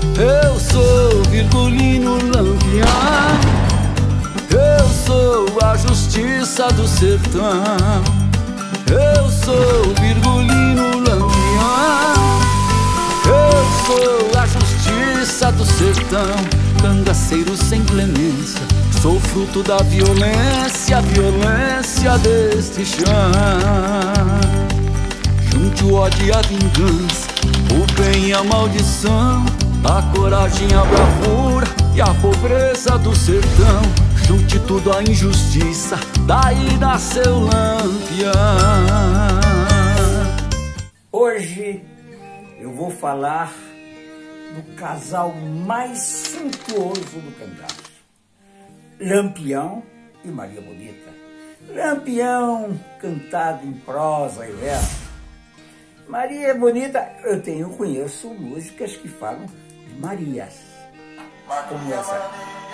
Eu sou Virgulino Lampião, eu sou a justiça do sertão. Eu sou Virgulino Lampião, eu sou a justiça do sertão. Cangaceiro sem clemência, sou fruto da violência, violência deste chão. Junte o ódio e a vingança, o bem e a maldição, a coragem, a bravura e a pobreza do sertão. Junte tudo a injustiça, daí nasceu Lampião. Hoje eu vou falar do casal mais suntuoso do cangaço, Lampião e Maria Bonita. Lampião cantado em prosa e verso. Maria Bonita, eu conheço músicas que falam de Marias, como essa.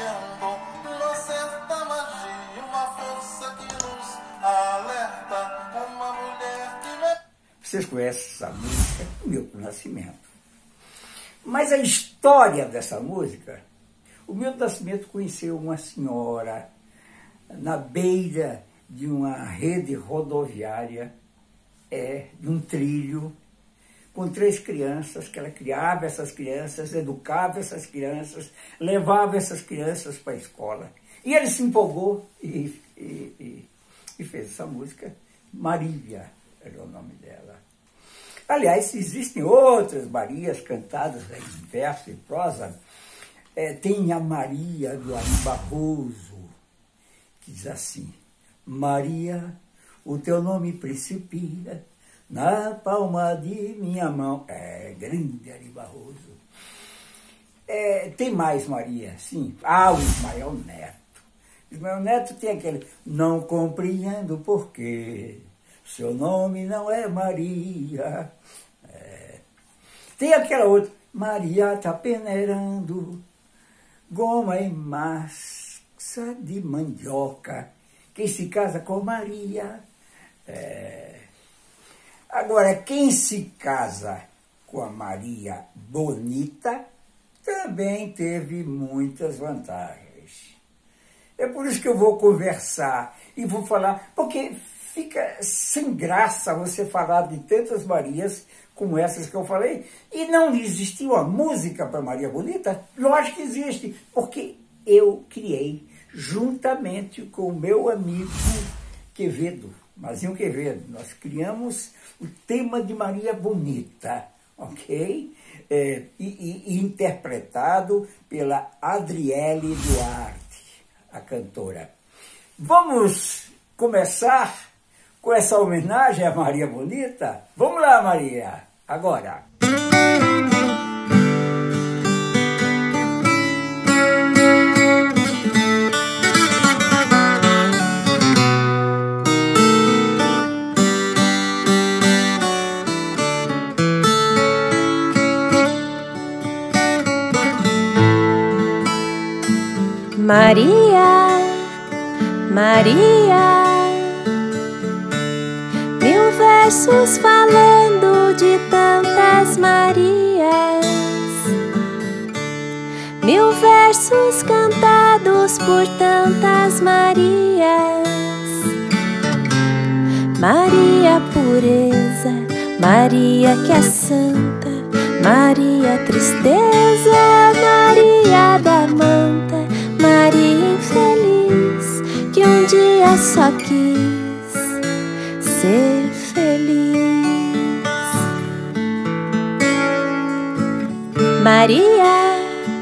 Vocês conhecem essa música? Milton Nascimento. Mas a história dessa música, o Milton Nascimento conheceu uma senhora na beira de uma rede rodoviária, de um trilho, com 3 crianças, que ela criava essas crianças, educava essas crianças, levava essas crianças para a escola. E ele se empolgou e fez essa música. Maria era o nome dela. Aliás, existem outras Marias cantadas em verso e prosa. Tem a Maria do Ari Barroso, que diz assim: Maria, o teu nome principia na palma de minha mão. Grande Ari Barroso. Tem mais Maria, sim. O Ismael Neto. Ismael Neto tem aquele: não compreendo porquê seu nome não é Maria. Tem aquela outra: Maria tá peneirando goma e massa de mandioca. Quem se casa com Maria. Agora, quem se casa com a Maria Bonita também teve muitas vantagens. É por isso que eu vou conversar e vou falar, porque fica sem graça você falar de tantas Marias como essas que eu falei, e não existiu a música para Maria Bonita. Lógico que existe, porque eu criei juntamente com o meu amigo Quevedo, Mazinho Quevedo. Nós criamos o tema de Maria Bonita, ok? E interpretado pela Adriele Duarte, a cantora. Vamos começar com essa homenagem à Maria Bonita? Vamos lá, Maria, agora. Maria, Maria, mil versos falando de tantas Marias, mil versos cantados por tantas Marias. Maria pureza, Maria que é santa, Maria tristeza, Maria da manta, Maria infeliz, que um dia só quis ser feliz. Maria,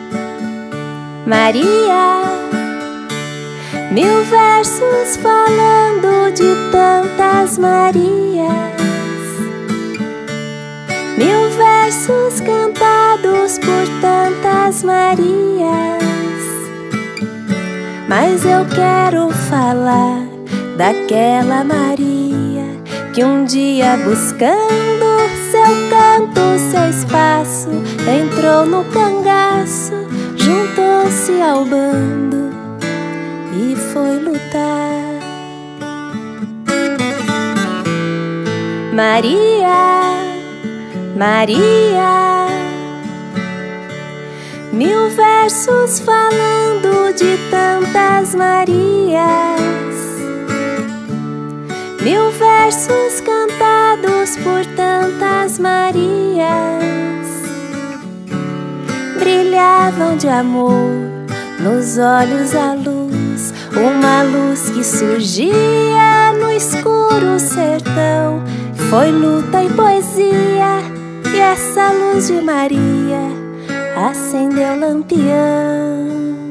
Maria, mil versos falando de tantas Marias, mil versos cantados por tantas Marias. Mas eu quero falar daquela Maria que um dia, buscando seu canto, seu espaço, entrou no cangaço, juntou-se ao bando e foi lutar. Maria, Maria, 1000 versos falando de tantas Marias, 1000 versos cantados por tantas Marias. Brilhavam de amor nos olhos a luz, uma luz que surgia no escuro sertão. Foi luta e poesia, e essa luz de Maria acendeu lampião.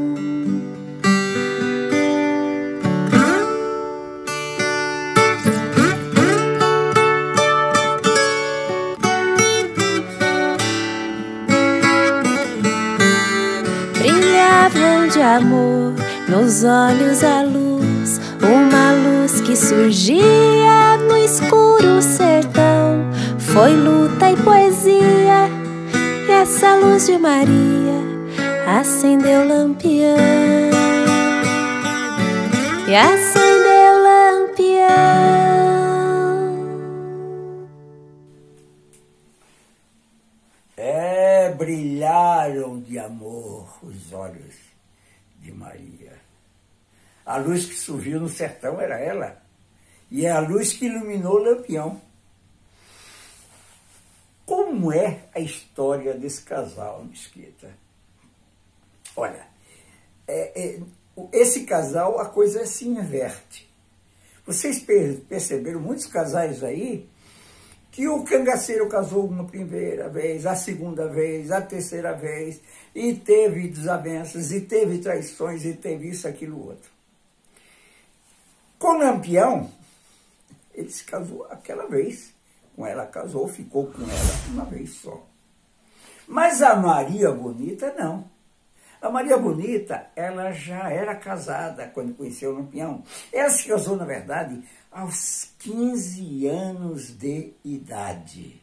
Brilhavam de amor nos olhos a luz, uma luz que surgia no escuro sertão. Foi luta e poesia, e essa luz de Maria acendeu lampião. E acendeu lampião. Brilharam de amor os olhos de Maria. A luz que surgiu no sertão era ela, e é a luz que iluminou o Lampião. Como é a história desse casal, Mesquita? Olha, esse casal, a coisa se inverte. Vocês perceberam muitos casais aí que o cangaceiro casou uma primeira vez, a segunda vez, a terceira vez, e teve desavenças, e teve traições, e teve isso, aquilo, outro. Com o Lampião, ele se casou aquela vez. Com ela casou, ficou com ela uma vez só. Mas a Maria Bonita, não. A Maria Bonita, ela já era casada quando conheceu o Lampião. Ela se casou, na verdade, aos 15 anos de idade.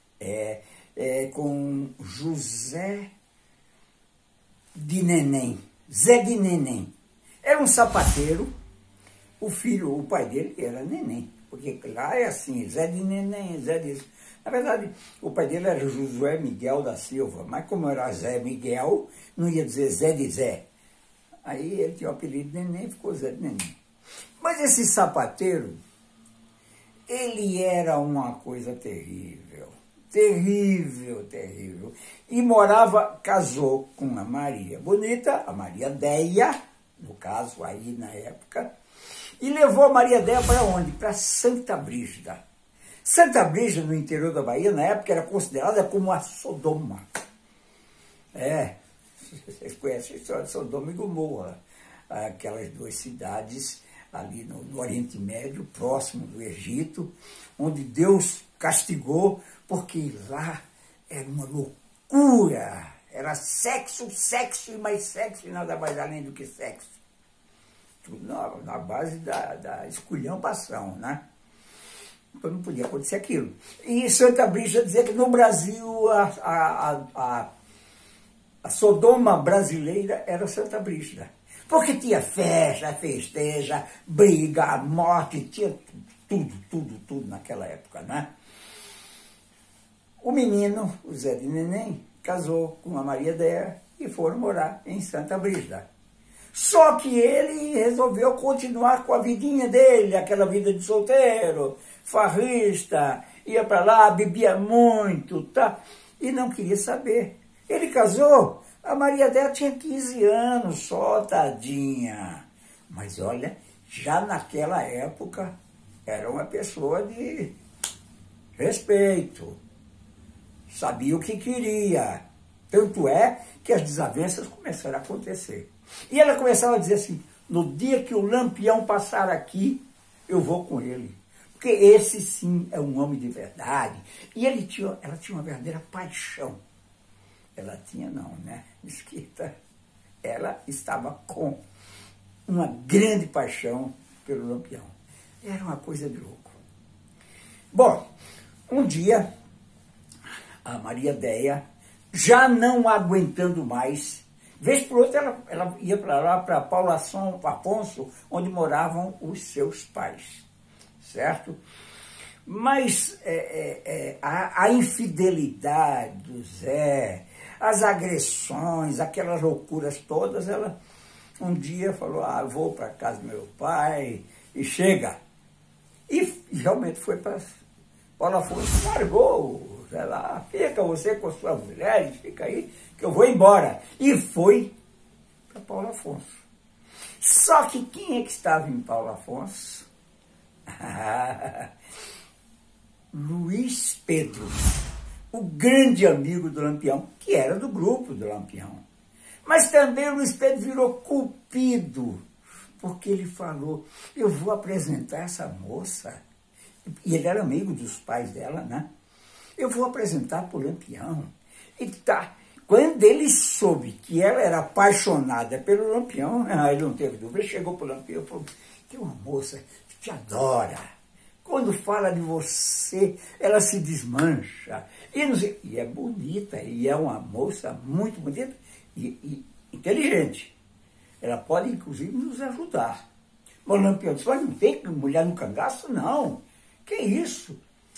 Com José de Neném, Zé de Neném. Era um sapateiro, o pai dele era Neném. Porque lá é assim, Zé de Neném, Zé disso. Na verdade, o pai dele era Josué Miguel da Silva, mas como era Zé Miguel, não ia dizer Zé de Zé. Aí ele tinha o apelido de Neném, ficou Zé de Neném. Mas esse sapateiro, ele era uma coisa terrível, terrível, terrível. E casou com a Maria Bonita, a Maria Deia, no caso aí na época, e levou a Maria Deia para onde? Para Santa Brígida. Santa Brígida, no interior da Bahia, na época, era considerada como a Sodoma. Vocês conhecem a história de Sodoma e Gomorra. Aquelas duas cidades ali no Oriente Médio, próximo do Egito, onde Deus castigou, porque lá era uma loucura. Era sexo, sexo e mais sexo, e nada mais além do que sexo. Tudo na base da esculhambação, né? Então não podia acontecer aquilo. E Santa Brígida dizia que no Brasil a Sodoma brasileira era Santa Brígida. Porque tinha festa, festeja, briga, morte, tinha tudo naquela época, né? O menino, o Zé de Neném, casou com a Maria Deia e foram morar em Santa Brígida. Só que ele resolveu continuar com a vidinha dele, aquela vida de solteiro, farrista, ia para lá, bebia muito, tá? E não queria saber. Ele casou, a Maria Deia tinha 15 anos só, tadinha. Mas olha, já naquela época, era uma pessoa de respeito. Sabia o que queria. Tanto é que as desavenças começaram a acontecer. E ela começava a dizer assim, no dia que o Lampião passar aqui, eu vou com ele. Porque esse sim é um homem de verdade. E ela tinha uma verdadeira paixão. Ela tinha não, né? Mesquita. Ela estava com uma grande paixão pelo Lampião. Era uma coisa de louco. Bom, um dia, a Maria Deia, já não aguentando mais, vez por outra ela ia para lá, para Paulo Afonso, onde moravam os seus pais, certo? Mas a infidelidade do Zé, as agressões, aquelas loucuras todas, ela um dia falou, vou para casa do meu pai, e chega. E realmente foi para Paulo Afonso, largou, sei lá, fica você com a sua mulher, fica aí, que eu vou embora. E foi para Paulo Afonso. Só que quem é que estava em Paulo Afonso? Luiz Pedro, o grande amigo do Lampião, que era do grupo do Lampião. Mas também o Luiz Pedro virou cupido, porque ele falou, eu vou apresentar essa moça, e ele era amigo dos pais dela, né? Eu vou apresentar para o Lampião. E tá, quando ele soube que ela era apaixonada pelo Lampião, ele não teve dúvida, ele chegou para o Lampião e falou, tem uma moça que te adora. Quando fala de você, ela se desmancha. E, não sei, e é bonita, e é uma moça muito bonita e inteligente. Ela pode, inclusive, nos ajudar. Mas o Lampião disse, mas não tem mulher no cangaço? Não. Que isso?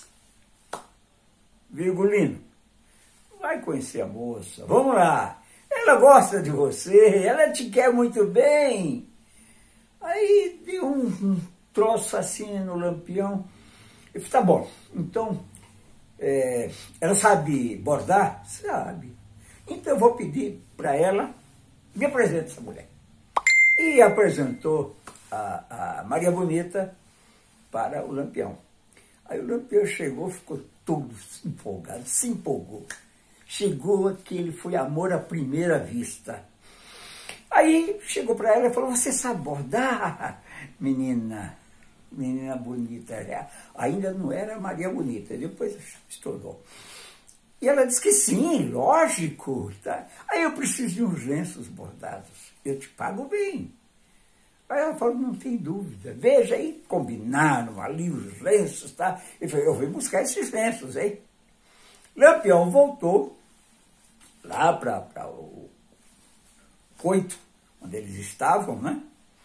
Virgulino, vai conhecer a moça, vamos lá. Ela gosta de você, ela te quer muito bem. Aí deu um troço assim no Lampião. Eu falei, tá bom, então, ela sabe bordar? Sabe. Então eu vou pedir para ela, me apresente essa mulher. E apresentou a Maria Bonita para o Lampião. Aí o Lampião chegou, ficou todo empolgado, se empolgou. Chegou aquele, foi amor à primeira vista. Aí chegou para ela e falou, você sabe bordar, menina bonita. Ainda não era Maria Bonita, depois estourou. E ela disse que sim, lógico. Tá? Aí eu preciso de uns lenços bordados, eu te pago bem. Aí ela falou, não tem dúvida, veja aí, combinaram ali os lenços, tá? Ele falou, eu vou buscar esses lenços, hein? Lampião voltou lá para o coito, onde eles estavam, né?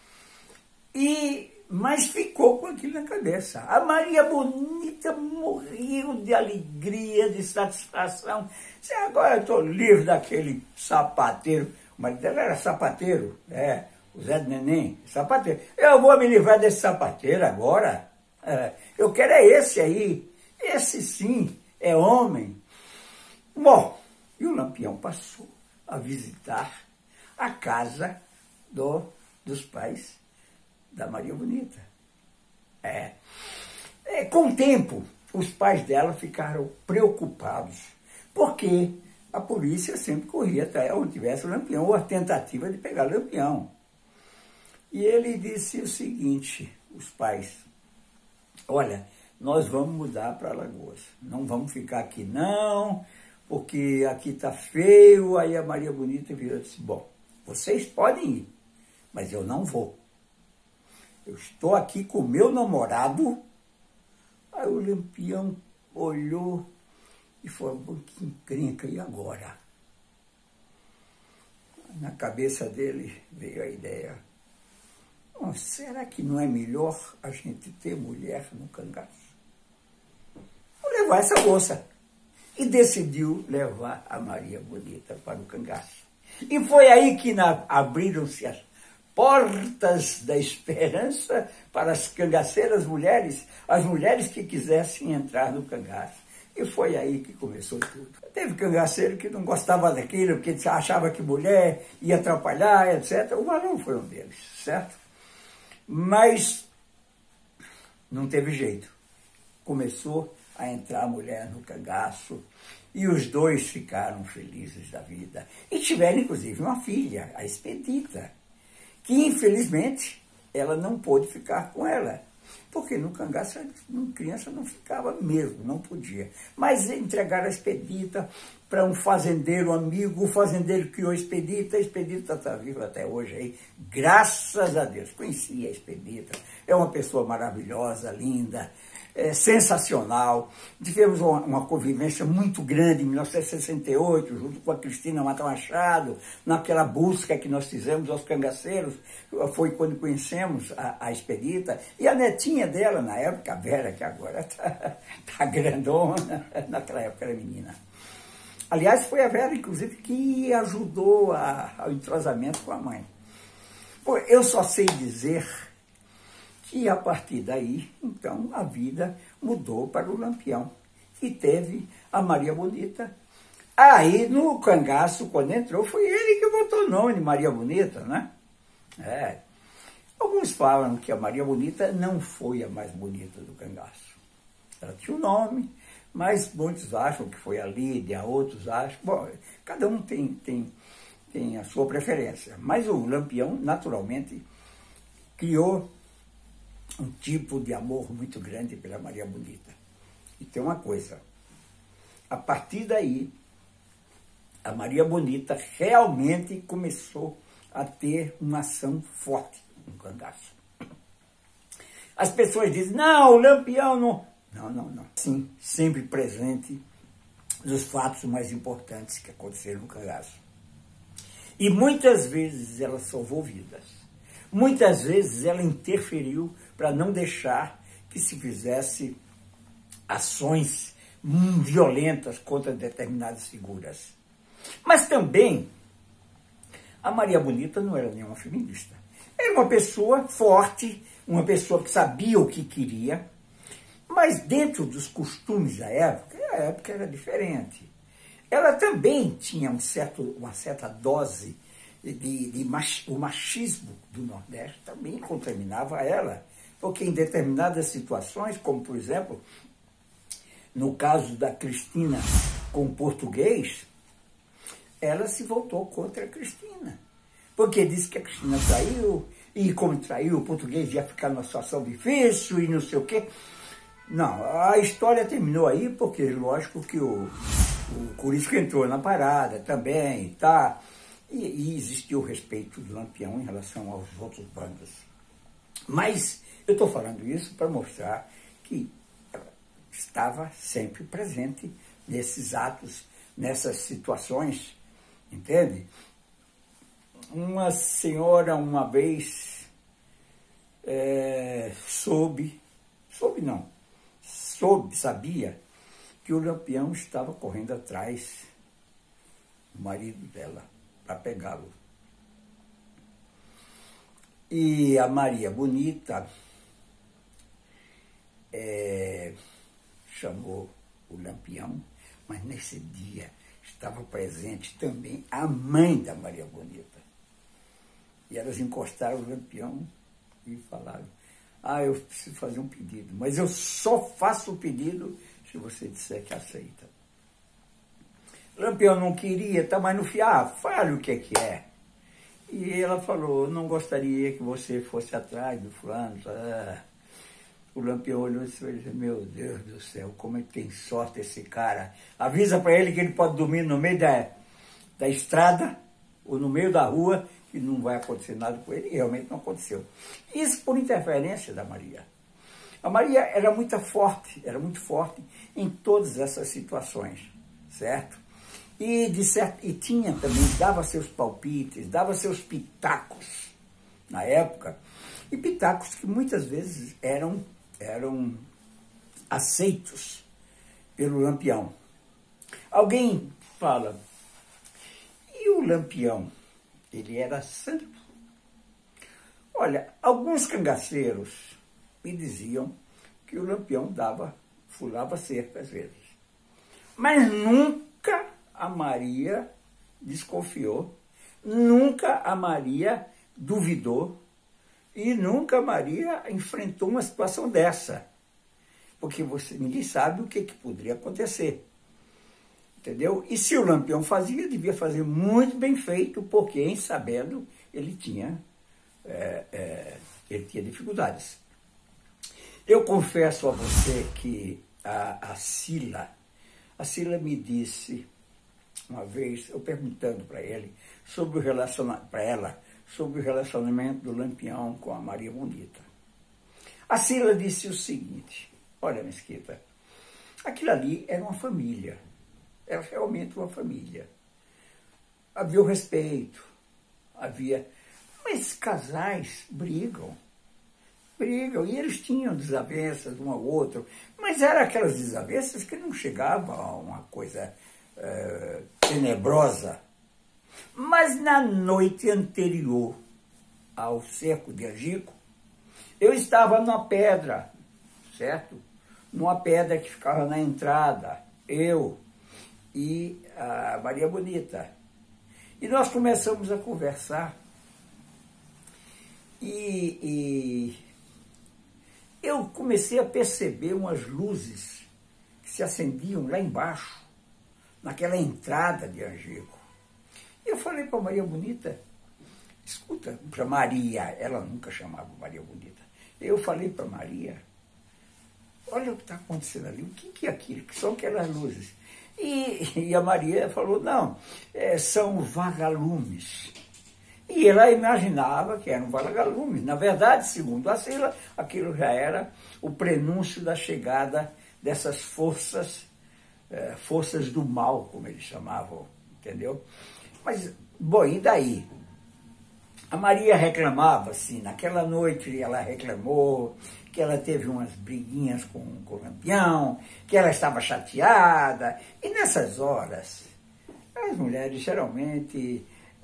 Mas ficou com aquilo na cabeça. A Maria Bonita morreu de alegria, de satisfação. Agora eu estou livre daquele sapateiro. O marido dela era sapateiro, o Zé do Neném, sapateiro. Eu vou me livrar desse sapateiro agora. Eu quero esse aí. Esse sim é homem. Bom, e o Lampião passou a visitar a casa dos pais da Maria Bonita. Com o tempo, os pais dela ficaram preocupados, porque a polícia sempre corria até onde tivesse o Lampião, ou a tentativa de pegar o Lampião. E ele disse o seguinte, os pais, olha, nós vamos mudar para Alagoas, não vamos ficar aqui não, porque aqui está feio. Aí a Maria Bonita virou e disse, bom, vocês podem ir, mas eu não vou. Eu estou aqui com o meu namorado. Aí o Lampião olhou e falou, que encrenca, e agora? Na cabeça dele veio a ideia, será que não é melhor a gente ter mulher no cangaço? Vou levar essa moça. E decidiu levar a Maria Bonita para o cangaço. E foi aí que abriram-se as portas da esperança para as cangaceiras mulheres, as mulheres que quisessem entrar no cangaço. E foi aí que começou tudo. Teve cangaceiro que não gostava daquilo, porque achava que mulher ia atrapalhar, etc. O Marão foi um deles, certo? Mas não teve jeito. Começou a entrar a mulher no cangaço e os dois ficaram felizes da vida. E tiveram, inclusive, uma filha, a Expedita, que, infelizmente, ela não pôde ficar com ela, porque no cangaço a criança não ficava mesmo, não podia. Mas entregaram a Expedita para um fazendeiro amigo, o fazendeiro criou a Expedita está viva até hoje aí, graças a Deus. Conheci a Expedita, é uma pessoa maravilhosa, linda, sensacional. Tivemos uma convivência muito grande em 1968, junto com a Cristina Mata Machado, naquela busca que nós fizemos aos cangaceiros. Foi quando conhecemos a Expedita, e a netinha dela, na época, a Vera, que agora tá grandona, naquela época era menina. Aliás, foi a Vera, inclusive, que ajudou ao entrosamento com a mãe. Pô, eu só sei dizer que a partir daí, então, a vida mudou para o Lampião. E teve a Maria Bonita. Aí, no cangaço, quando entrou, foi ele que botou o nome de Maria Bonita, né? Alguns falam que a Maria Bonita não foi a mais bonita do cangaço. Ela tinha um nome, mas muitos acham que foi a Lídia, outros acham... Bom, cada um tem a sua preferência. Mas o Lampião, naturalmente, criou um tipo de amor muito grande pela Maria Bonita. E tem uma coisa, a partir daí, a Maria Bonita realmente começou a ter uma ação forte no cangaço. As pessoas dizem, não, o Lampião não... Não. Sim, sempre presente nos fatos mais importantes que aconteceram no cangaço. E muitas vezes ela salvou vidas. Muitas vezes ela interferiu para não deixar que se fizesse ações violentas contra determinadas figuras. Mas também, a Maria Bonita não era nenhuma feminista. Era uma pessoa forte, uma pessoa que sabia o que queria, mas dentro dos costumes da época, a época era diferente. Ela também tinha uma certa dose o machismo do Nordeste também contaminava ela, porque em determinadas situações, como por exemplo, no caso da Cristina com o português, ela se voltou contra a Cristina, porque disse que a Cristina traiu, e como traiu, o português ia ficar numa situação difícil e não sei o quê. Não, a história terminou aí, porque lógico que o Corisco entrou na parada também, tá? E existiu o respeito do Lampião em relação aos outros bandos. Mas eu estou falando isso para mostrar que ela estava sempre presente nesses atos, nessas situações, entende? Uma senhora uma vez sabia que o Lampião estava correndo atrás do marido dela para pegá-lo. E a Maria Bonita chamou o Lampião, mas nesse dia estava presente também a mãe da Maria Bonita. E elas encostaram o Lampião e falaram, eu preciso fazer um pedido, mas eu só faço o pedido se você disser que aceita. O Lampião não queria, mas no fim, fale o que é. E ela falou, não gostaria que você fosse atrás do fulano. O Lampião olhou e disse, meu Deus do céu, como é que tem sorte esse cara. Avisa para ele que ele pode dormir no meio da estrada ou no meio da rua, que não vai acontecer nada com ele. E realmente não aconteceu. Isso por interferência da Maria. A Maria era muito forte em todas essas situações, certo? E tinha também, dava seus palpites, dava seus pitacos na época, e pitacos que muitas vezes eram aceitos pelo Lampião. Alguém fala, e o Lampião, ele era santo? Olha, alguns cangaceiros me diziam que o Lampião furava cerca às vezes. Mas nunca a Maria desconfiou, nunca a Maria duvidou e nunca a Maria enfrentou uma situação dessa. Porque ninguém sabe o que poderia acontecer. Entendeu? E se o Lampião fazia, devia fazer muito bem feito, porque, em sabendo, ele tinha dificuldades. Eu confesso a você que a Sila me disse, uma vez, eu perguntando para ela sobre o relacionamento do Lampião com a Maria Bonita. A Sila disse o seguinte, olha, Mesquita, aquilo ali era uma família, era realmente uma família. Havia o respeito, mas casais brigam, e eles tinham desavenças um ao outro, mas eram aquelas desavenças que não chegavam a uma coisa tenebrosa. Mas na noite anterior ao cerco de Angico, eu estava numa pedra, certo? Numa pedra que ficava na entrada, eu e a Maria Bonita. E nós começamos a conversar. E eu comecei a perceber umas luzes que se acendiam lá embaixo, naquela entrada de Angico. E eu falei para Maria Bonita, escuta, para Maria, ela nunca chamava Maria Bonita. Eu falei para Maria, olha o que está acontecendo ali, o que é aquilo? Que são aquelas luzes? E a Maria falou, não, são vagalumes. E ela imaginava que eram vagalumes. Na verdade, segundo a Sila, aquilo já era o prenúncio da chegada dessas forças do mal, como eles chamavam, entendeu? Mas, bom, e daí? A Maria reclamava, assim, naquela noite ela reclamou que ela teve umas briguinhas com o Lampião, que ela estava chateada. E nessas horas, as mulheres geralmente,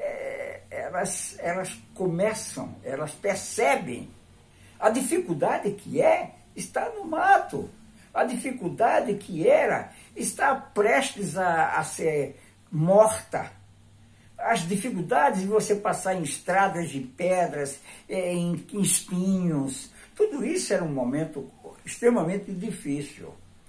elas percebem a dificuldade que é estar no mato, a dificuldade que era estar prestes a ser morta, as dificuldades de você passar em estradas de pedras, em espinhos, tudo isso era um momento extremamente difícil.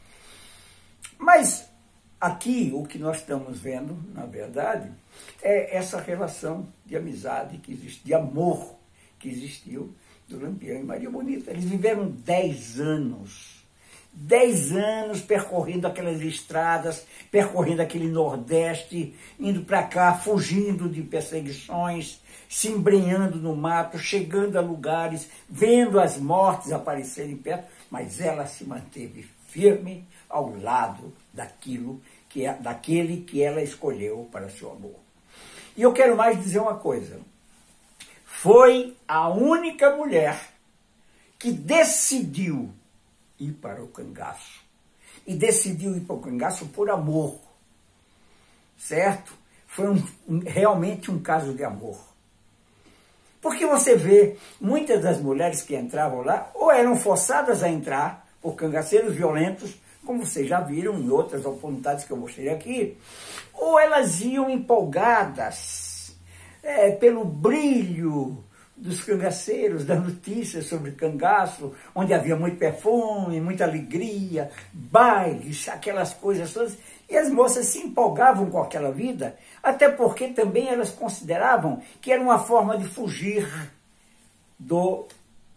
Mas aqui o que nós estamos vendo, na verdade, é essa relação de amizade que existe, de amor que existiu do Lampião e Maria Bonita. Eles viveram 10 anos percorrendo aquelas estradas, percorrendo aquele Nordeste, indo para cá, fugindo de perseguições, se embrenhando no mato, chegando a lugares, vendo as mortes aparecerem perto, mas ela se manteve firme ao lado daquele que ela escolheu para seu amor. E eu quero mais dizer uma coisa, foi a única mulher que decidiu ir para o cangaço. E decidiu ir para o cangaço por amor. Certo? Foi realmente um caso de amor. Porque você vê, muitas das mulheres que entravam lá, ou eram forçadas a entrar por cangaceiros violentos, como vocês já viram em outras oportunidades que eu mostrei aqui, ou elas iam empolgadas pelo brilho dos cangaceiros, das notícias sobre cangaço, onde havia muito perfume, muita alegria, bailes, aquelas coisas todas. E as moças se empolgavam com aquela vida, até porque também elas consideravam que era uma forma de fugir do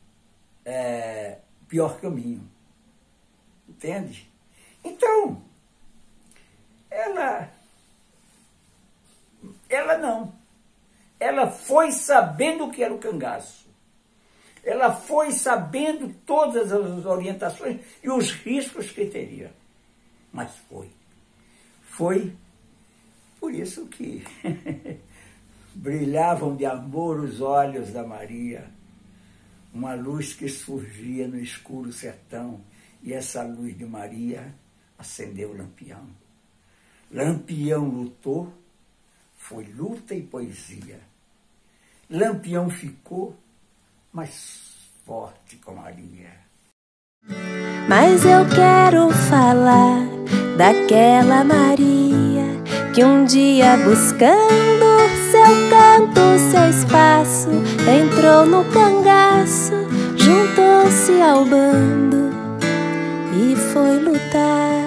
pior caminho. Entende? Então, ela não. Ela foi sabendo o que era o cangaço. Ela foi sabendo todas as orientações e os riscos que teria. Mas foi. Foi por isso que brilhavam de amor os olhos da Maria. Uma luz que surgia no escuro sertão. E essa luz de Maria acendeu o Lampião. Lampião lutou, foi luta e poesia. Lampião ficou mais forte com Maria. Mas eu quero falar daquela Maria que um dia, buscando seu canto, seu espaço, entrou no cangaço, juntou-se ao bando e foi lutar.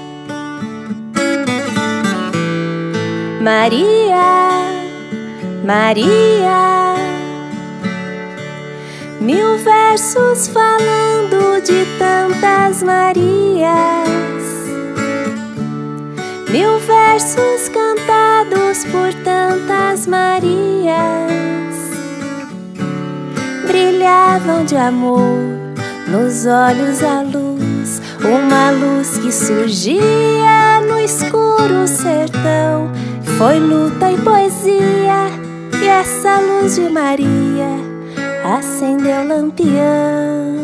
Maria, Maria, 1000 versos falando de tantas Marias, 1000 versos cantados por tantas Marias, brilhavam de amor nos olhos a luz, uma luz que surgia no escuro sertão. Foi luta e poesia, e essa luz de Maria acendeu Lampião.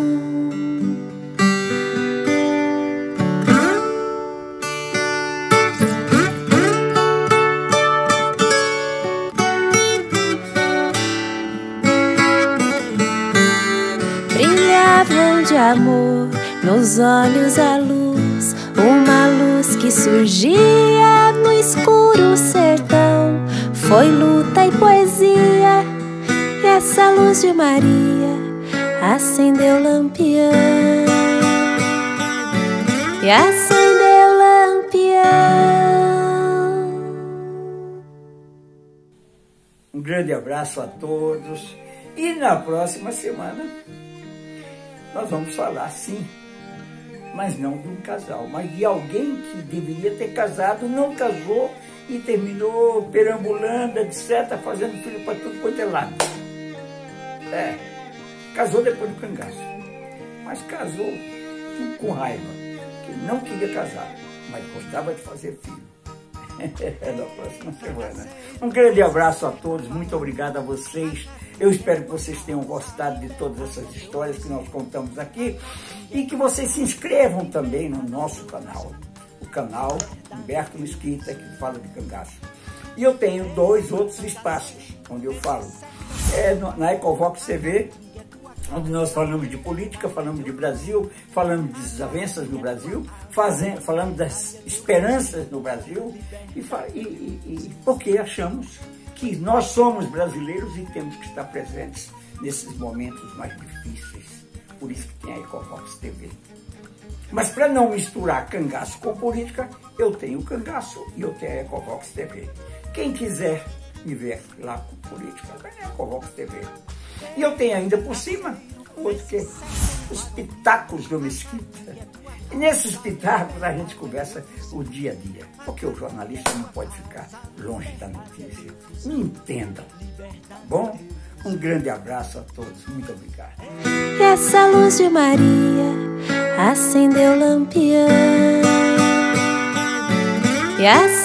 brilhavam de amor, nos olhos a luz, uma luz que surgia no escuro sertão. Foi luta e poesia, e essa luz de Maria acendeu lampião, e acendeu lampião. Um grande abraço a todos, e na próxima semana nós vamos falar, sim, mas não de um casal, mas de alguém que deveria ter casado, não casou e terminou perambulando, etc., fazendo filho para tudo quanto é lado. Casou depois do cangaço, mas casou com raiva, que não queria casar, mas gostava de fazer filho. Na próxima semana. Um grande abraço a todos, muito obrigado a vocês. Eu espero que vocês tenham gostado de todas essas histórias que nós contamos aqui e que vocês se inscrevam também no nosso canal, o canal Humberto Mesquita, que fala de cangaço. E eu tenho 2 outros espaços onde eu falo. Na Ecovox TV, onde nós falamos de política, falamos de Brasil, falamos de desavenças no Brasil, falamos das esperanças no Brasil, e porque achamos que nós somos brasileiros e temos que estar presentes nesses momentos mais difíceis. Por isso que tem a Ecovox TV. Mas para não misturar cangaço com política, eu tenho o cangaço e eu tenho a Ecovox TV. Quem quiser me ver lá com política, vai na Ecovox TV. E eu tenho ainda por cima outro que é os pitacos do Mesquita. E nesses pitacos a gente conversa o dia a dia, porque o jornalista não pode ficar longe da notícia. Me entendam, tá bom? Um grande abraço a todos, muito obrigado. E essa luz de Maria acendeu lampião, e